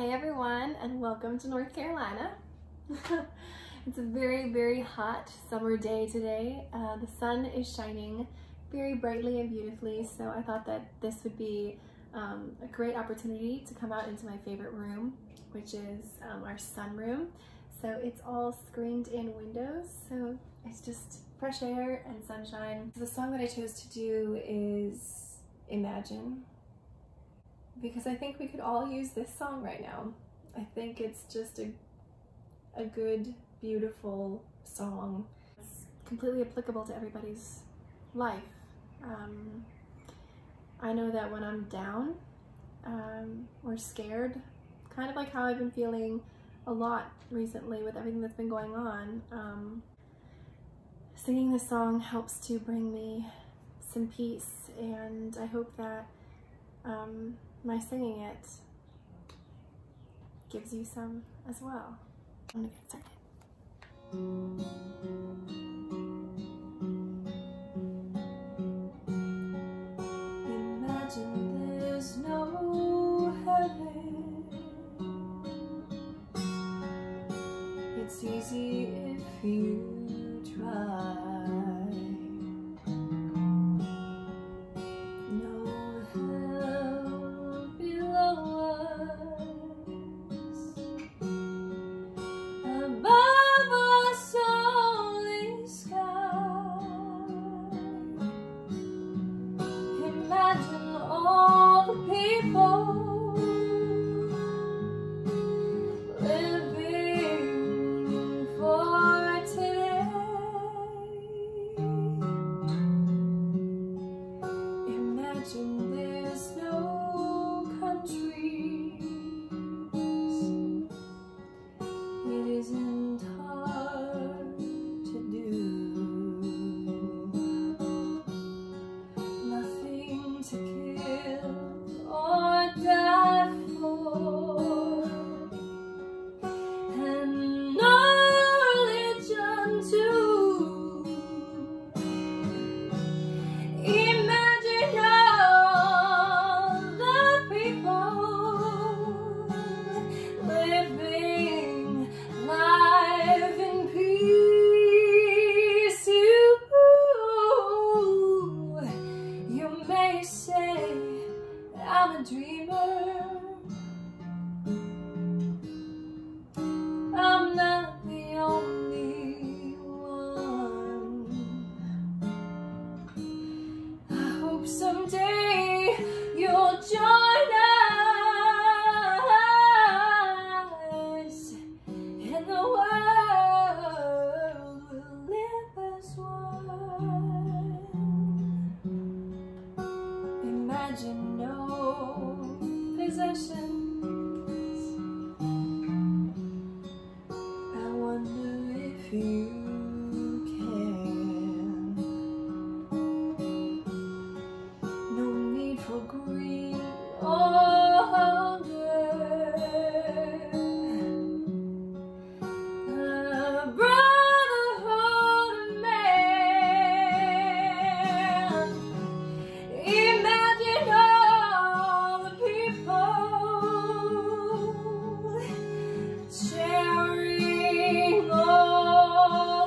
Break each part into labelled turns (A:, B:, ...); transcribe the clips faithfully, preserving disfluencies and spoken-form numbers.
A: Hey everyone, and welcome to North Carolina. It's a very, very hot summer day today. Uh, the sun is shining very brightly and beautifully, so I thought that this would be um, a great opportunity to come out into my favorite room, which is um, our sunroom. So it's all screened in windows, so it's just fresh air and sunshine. The song that I chose to do is Imagine, because I think we could all use this song right now. I think it's just a, a good, beautiful song. It's completely applicable to everybody's life. Um, I know that when I'm down um, or scared, kind of like how I've been feeling a lot recently with everything that's been going on, um, singing this song helps to bring me some peace, and I hope that um, my singing it gives you some as well. I'm gonna get started. Imagine there's no heaven. It's easy if you try. There's no countries, it isn't hard to do, nothing to kill or die for, and no religion too. Imagine living life in peace. You, you may say I'm a dreamer. I'm not the only one. I hope someday you'll join us. Imagine no possessions. I wonder if you can. No need for greed or hunger. A brotherhood of man. Imagine all the people sharing all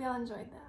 A: y'all enjoyed that.